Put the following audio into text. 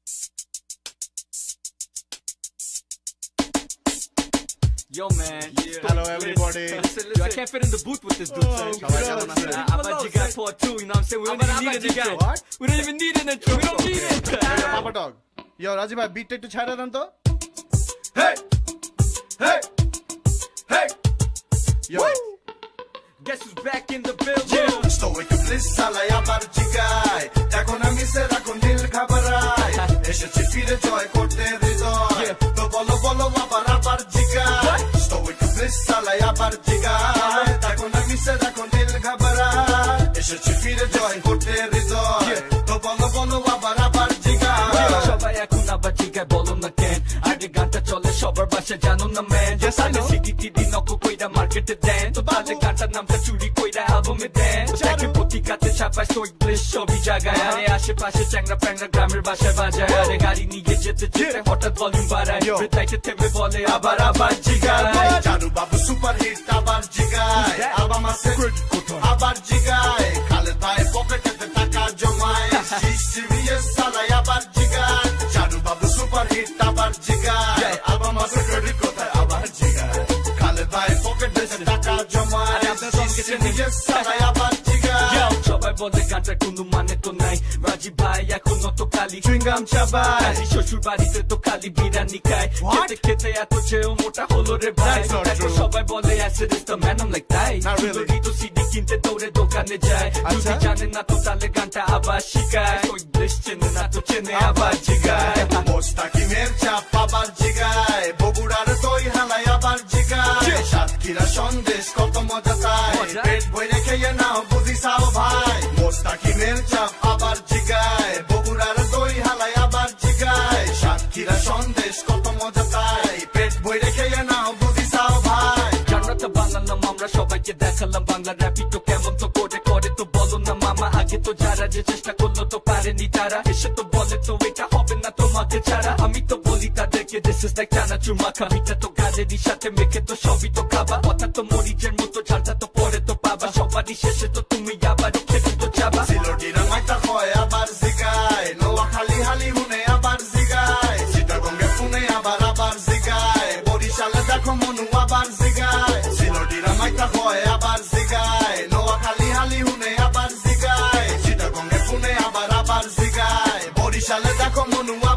Yo man, Hello everybody. Yo, I can't fit in the booth with this dude. Abajiga part 2, you know what I'm saying? We don't even need an intro. What? We don't even need an intro. We don't need it. Papa Dog. Yo, Raji bhai, beat একটু ছাড়া দেন তো। Hey, hey, hey. Yo. Guess who's back in the building? Stoic bliss salay abar jigai. Ekhon ami se rakhon dil khabarai. Eshechi fire joy korte hridoy. To bolo bolo abar jigai. Stoic bliss salay abar jigai. Ekhon ami se rakhon dil khabarai. Eshechi fire joy korte hridoy. To bolo bolo abar jigai. সবাই এখন আবার জিগায় বলো না কেন আগে গানটা চলে সবার বাসায় জানো না ম্যান জানো সিডি টিডি নকল কইরা মার্কেটে দেন তো তাহলে গানটার নামটা চুরি কইরা অ্যালবামে দেন দেখে পত্রিকাতে ছাপায় স্টোইক ব্লিস সবই জায়গায় আরে আশেপাশে চ্যাংরা প্যাংরা গ্রামের বাসায় বাজায় আরে গাড়ি নিয়ে যেতে যেতে হঠাৎ ভলিউম বাড়ায় লাইটে থেমে বলে আবার জিগায় চারু বাবু সুপার হিট আবার জিগায় অ্যালবাম আছে আবার জিগায় খালেদ ভাই পকেটে টাকা জমায় সিরিয়াস সালাই আবার জিগায় চারু বাবু সুপার হিট আবার জিগায় অ্যালবাম আছে ক্রেডিট কোথায় আবার জিগায় খালেদ ভাই পকেটে টাকা জমায় সিরিয়াস সালাই আবার জিগায় সবাই বলে গানটার কোনো মানে তো নাই রাজীব ভাই এখনো তো খালি চুইংগাম চাবায় শ্বশুর বাড়িতে তো খালি বিরিয়ানি খায় খেতে খেতে এত চেয়েও মোটা হলো রে ভাই দেখো সবাই বলে acid is the man I am like তাই সুন্দরী তো সিডি কিনতে দৌড়ে দোকানে যায় যদি জানে না তো তাহলে গানটা আবার শিখায় ওই ব্লিস চেনে না তো চেনে আবার জিগায় মোস্তাকিমের চাপ আবার জিগায় বগুড়ার দই হালাই আবার জিগায় সাতক্ষীরা সন্দেশ কত মজা তাই পেট ভরে খেয়ে নাও বুঝিসাও ভাই মোস্তাকিমের চাপ আবার জিগায় বগুড়ার দই হালাই আবার জিগায় সাতক্ষীরা সন্দেশ কত মজা তাই পেট ভরে খেয়ে নাও বুঝিসাও ভাই জানরাটা বানালাম আমরা সবাইকে দেখালাম বাংলা র্যাপি তো কেমন তো করে করে তো বলো না মামা আগে তো যারা যে চেষ্টা করলো তো পারেনি তারা এসে তো বলে তো এটা হবে না তোমাকে ছাড়া আমি তো বলি তাদেরকে দিস ইজ লাইক চানাচুর মাখা মিটা তো গালেরই সাথে মেখে তো সবই তো খাবা কথা তো মরিচের মতো ঝালটা তো পরে তো পাবা সবারই শেষে তো তুমি আবার খেতে তো চাবা সিলোটিরা মাইতা হয় আবার জিগায় নোয়াখালী হালি হুনে আবার জিগায় চিটাগঙ্গে ফুনে আবার জিগায় বরিশালে দেখো মনু আবার জিগায় সিলোটিরা মাইতা হয় আবার জিগায় নোয়াখালী হালি হুনে আবার জিগায় চিটাগঙ্গে ফুনে আবার জিগায় বরিশালে দেখো মনু